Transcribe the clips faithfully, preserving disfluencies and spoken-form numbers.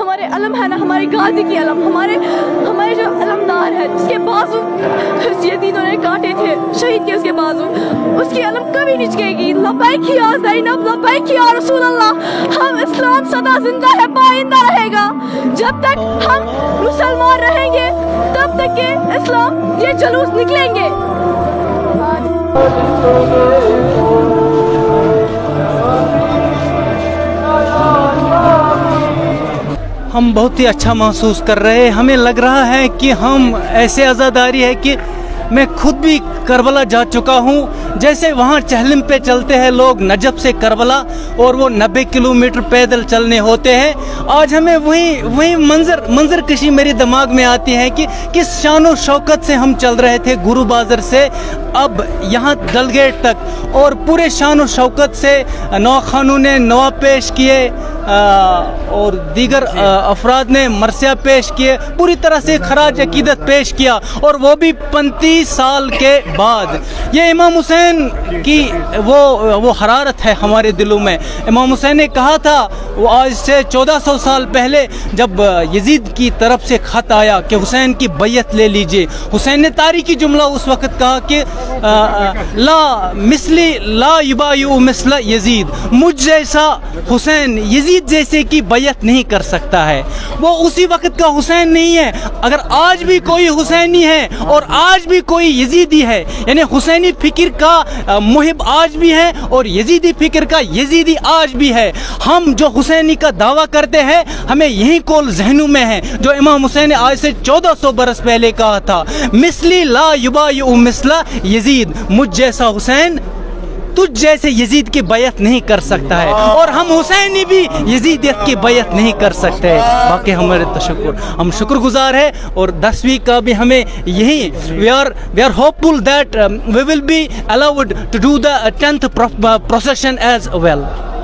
हमारे अलम है ना, हमारे गाजी की अलम, हमारे हमारे जो अलमदार है, उसके बाजू यजीदों ने काटे थे, शहीद के उसके बाजू, उसकी अलम कभी नहीं झुकेगी। लब्बैक या ज़ैनब, लब्बैक या रसूल अल्लाह। हम इस्लाम सदा जिंदा है, पाइंदा रहेगा। जब तक हम मुसलमान रहेंगे तब तक के इस्लाम ये जुलूस निकलेंगे। हम बहुत ही अच्छा महसूस कर रहे हैं। हमें लग रहा है कि हम ऐसे आज़ादारी है कि मैं खुद भी करबला जा चुका हूँ। जैसे वहाँ चहलम पे चलते हैं लोग नजब से करबला और वो नब्बे किलोमीटर पैदल चलने होते हैं, आज हमें वही वही मंजर मंजर कशी मेरे दिमाग में आती है कि किस शानो शौकत से हम चल रहे थे गुरु बाज़ार से अब यहाँ डलगेट तक, और पूरे शानो शौकत से नवा खानों ने नवा पेश किए और दीगर अफराद ने मरसिया पेश किए, पूरी तरह से खराज अकीदत पेश किया, और वो भी पैंतीस साल के बाद। ये इमाम हुसैन की वो वो हरारत है हमारे दिलों में। इमाम हुसैन ने कहा था वो आज से चौदह सौ साल पहले जब यजीद की तरफ से ख़त आया कि हुसैन की बैयत ले लीजिए, हुसैन ने तारीखी जुमला उस वक़्त कहा कि आ, आ, ला मिसली ला युबायु मिसला यजीद, मुझ जैसा हुसैन यजीद जैसे की बैयत नहीं कर सकता है। वो उसी वक़्त का हुसैन नहीं है। अगर आज भी कोई हुसैनी है और आज भी कोई यजीदी है, यानी हुसैनी फिक्र का मुहिब आज भी है और यजीदी फिक्र का यजीदी आज भी है। हम जो हुसैनी का दावा करते हैं हमें यही कौल ज़हनों में है जो इमाम हुसैन ने आज से चौदह सौ बरस पहले कहा था, मिसली ला युबायु मिसला यजीद, मुझ जैसा हुसैन तुझ जैसे यजीद की बैयत नहीं कर सकता है, और हम हुसैनी भी यजीदियत की बैयत नहीं कर सकते। बाकी हमारे तशक्कुर, हम शुक्रगुजार है और दसवीं का भी हमें यही we are we are hopeful that we will be allowed to do the tenth procession as well.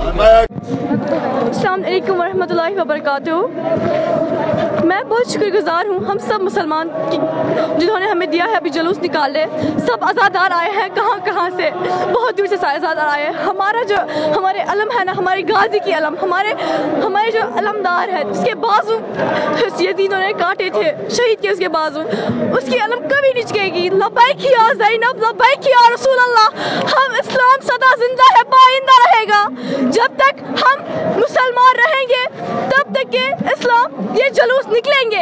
अस्सलाम वालेकुम वरहमतुल्लाहि वबरकातुहू। मैं बहुत शुक्रगुजार हूँ हम सब मुसलमान की जिन्होंने हमें दिया है अभी जुलूस निकाले। सब आज़ादार आए हैं, कहाँ कहाँ से, बहुत दूर से आज़ादार आए हैं। हमारा जो हमारे अलम है ना, हमारे गाजी की अलम, हमारे हमारे जो अलमदार है, उसके बाजू यजीदों ने काटे थे, शहीद के उसके बाजू, उसकी अलम कभी नहीं झुकेगी। लब्बैक या ज़ैनब, लब्बैक या रसूल अल्लाह। हम इस्लाम सदा जिंदा है, पाइंदा रहेगा। जब तक हम मुसलमान रहेंगे तब तक के इस्लाम ये जुलूस निकलेंगे।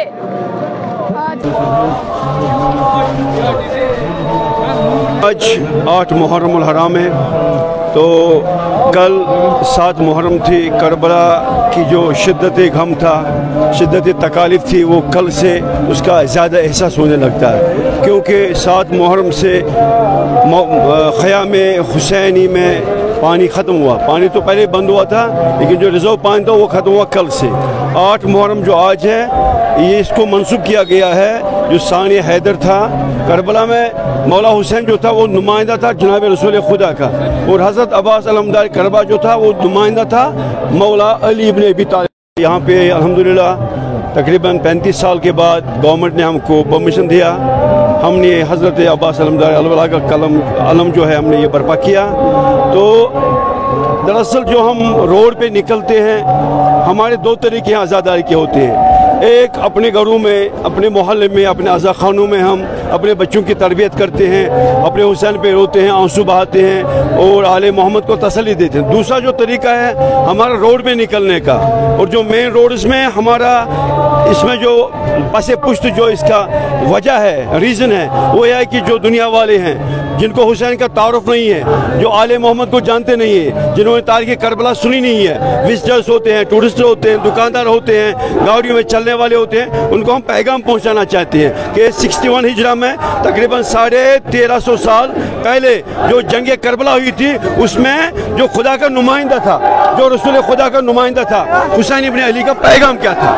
आज आठ मुहर्रमुल हराम है, तो कल सात मुहर्रम थी। करबला की जो शिद्दत गम था, शिद्दत तकालीफ थी, वो कल से उसका ज़्यादा एहसास होने लगता है, क्योंकि सात मुहर्रम से ख़याम हुसैनी में पानी ख़त्म हुआ। पानी तो पहले बंद हुआ था, लेकिन जो रिजर्व पानी था वो ख़त्म हुआ कल से। आठ मुहर्रम जो आज है, ये इसको मंसूब किया गया है जो सानी हैदर था करबला में, मौला हुसैन जो था वो नुमाइंदा था जनाब रसूल खुदा का, और हज़रत अब्बास अलमदार करबला जो था वो नुमाइंदा था मौला अली इब्न अबी तालिब। यहाँ पे अल्हम्दुलिल्लाह तकरीबन पैंतीस साल के बाद गवर्नमेंट ने हमको परमिशन दिया, हमने हज़रत अब्बास अलमदार अलवला का कलम अलम जो है हमने ये बर्पा किया। तो दरअसल जो हम रोड पे निकलते हैं, हमारे दो तरीके आज़ादारी के होते हैं। एक अपने घरों में, अपने मोहल्ले में, अपने आज़ा खानों में हम अपने बच्चों की तरबियत करते हैं, अपने हुसैन पे रोते हैं, आंसू बहाते हैं और आले मोहम्मद को तसल्ली देते हैं। दूसरा जो तरीका है हमारा रोड में निकलने का, और जो मेन रोड इसमें हमारा इसमें जो पसे पुश्त जो इसका वजह है, रीज़न है, वो यह है कि जो दुनिया वाले हैं जिनको हुसैन का तारुफ नहीं है, जो आले मोहम्मद को जानते नहीं है, जिन्होंने तारीख़ करबला सुनी नहीं है, विजिटर्स होते हैं, टूरिस्ट होते हैं, दुकानदार होते हैं, गाड़ियों में चलने वाले होते हैं, उनको हम पैगाम पहुंचाना चाहते हैं कि इकसठ हिजरा में तकरीबन साढ़े तेरह सौ साल पहले जो जंग करबला हुई थी, उसमें जो खुदा का नुमाइंदा था, जो रसूल खुदा का नुमाइंदा था, हुसैन इब्न अली का पैगाम क्या था।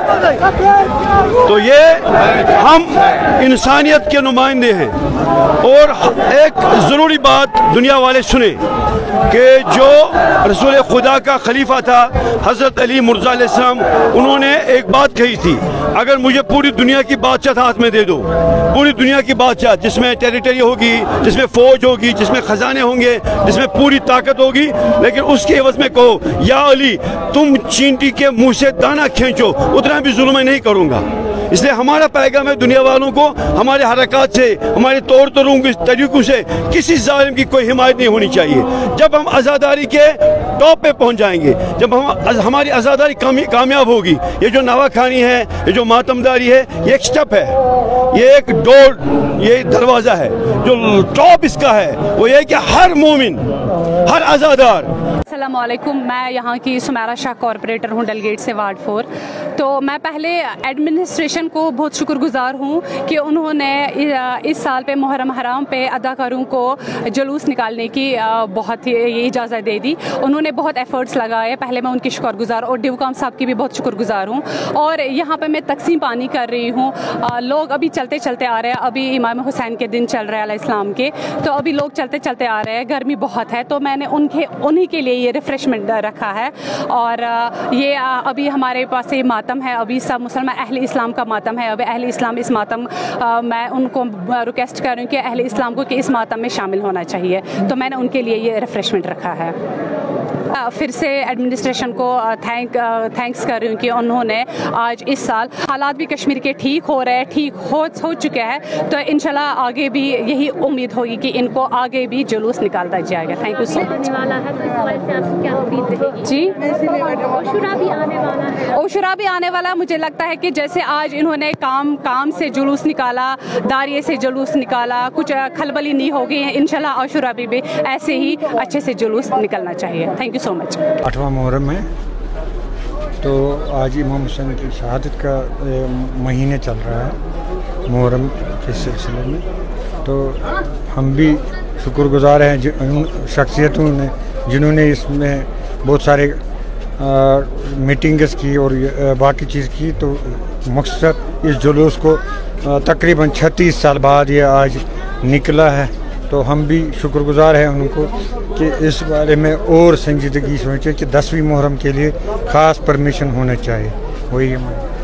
तो ये हम इंसानियत के नुमाइंदे हैं। और एक ज़रूरी बात दुनिया वाले सुने कि जो रसूल खुदा का खलीफा था हज़रत अली मुर्ज़ा अलैहिस्सलाम, उन्होंने एक बात कही थी, अगर मुझे पूरी दुनिया की बादशाह हाथ में दे दो, पूरी दुनिया की बादशाह जिसमें टेरिटरी होगी, जिसमें फ़ौज होगी, जिसमें ख़जाने होंगे, जिसमें पूरी ताकत होगी, लेकिन उसके एवज में कहो या अली तुम चींटी के मुंह से दाना खींचो, उतना भी जुल्म नहीं करूँगा। इसलिए हमारा पैगाम है दुनिया वालों को, हमारे हरकत से, हमारे तौर तरीक़ों से किसी जालिम की कोई हिमायत नहीं होनी चाहिए। जब हम आज़ादारी के टॉप पे पहुंच जाएंगे, जब हम हमारी आज़ादारी कामी, कामयाब होगी, ये जो नवाखानी है, ये जो मातमदारी है, ये एक स्टेप है, ये एक डोर, ये दरवाज़ा है। जो टॉप इसका है वो ये है कि हर मोमिन, हर आज़ादार। अस्सलाम वालेकुम, मैं यहाँ की सुमेरा शाह कॉरपोरेटर हूँ, डलगेट से वार्ड फोर। तो मैं पहले एडमिनिस्ट्रेशन को बहुत शुक्रगुजार हूँ कि उन्होंने इस साल पे मुहर्रम हराम पे अदाकारों को जुलूस निकालने की बहुत ही इजाज़त दे दी। उन्होंने बहुत एफर्ट्स लगाए, पहले मैं उनकी शुक्रगुजार, और डिवकाम साहब की भी बहुत शुक्रगुजार हूँ। और यहाँ पे मैं तकसीम पानी कर रही हूँ, लोग अभी चलते चलते आ रहे हैं, अभी इमाम हुसैन के दिन चल रहे हैं इस्लाम के, तो अभी लोग चलते चलते आ रहे हैं, गर्मी बहुत है, तो मैंने उनके उन्हीं के लिए ये रिफ़्रेशमेंट रखा है। और ये अभी हमारे पास ये मातम है, अभी सब मुसलमान अहले इस्लाम का मातम है, अभी अहले इस्लाम इस मातम आ, मैं उनको रिक्वेस्ट कर रही हूँ कि अहले इस्लाम को कि इस मातम में शामिल होना चाहिए, तो मैंने उनके लिए ये रिफ़्रेशमेंट रखा है। आ, फिर से एडमिनिस्ट्रेशन को थैंक थैंक्स कर रही हूँ कि उन्होंने आज इस साल हालात भी कश्मीर के ठीक हो रहे हैं, ठीक हो हो चुके हैं, तो इंशाल्लाह आगे भी यही उम्मीद होगी कि इनको आगे भी जुलूस निकालता जाएगा। Thank you so much. जी, ओशुरा भी आने वाला है। ओशुरा भी आने वाला, मुझे लगता है कि जैसे आज इन्होंने काम काम से जुलूस निकाला, दारिये से जुलूस निकाला, कुछ खलबली नहीं हो गई है, इंशाल्लाह ओशुरा भी, भी ऐसे ही अच्छे से जुलूस निकलना चाहिए। Thank you so much. आठवां मुहर्रम है, तो आज इमाम हुसैन की शहादत का महीने चल रहा है मुहर्रम के सिलसिले में, तो हम भी शुक्रगुजार हैं जिन शख्सियतों ने जिन्होंने इसमें बहुत सारे मीटिंग्स की और बाकी चीज़ की। तो मकसद इस जुलूस को तकरीबन छत्तीस साल बाद ये आज निकला है, तो हम भी शुक्रगुजार हैं उनको कि इस बारे में और संजीदगी सोचें कि दसवीं मुहर्रम के लिए ख़ास परमिशन होना चाहिए। वही हमारा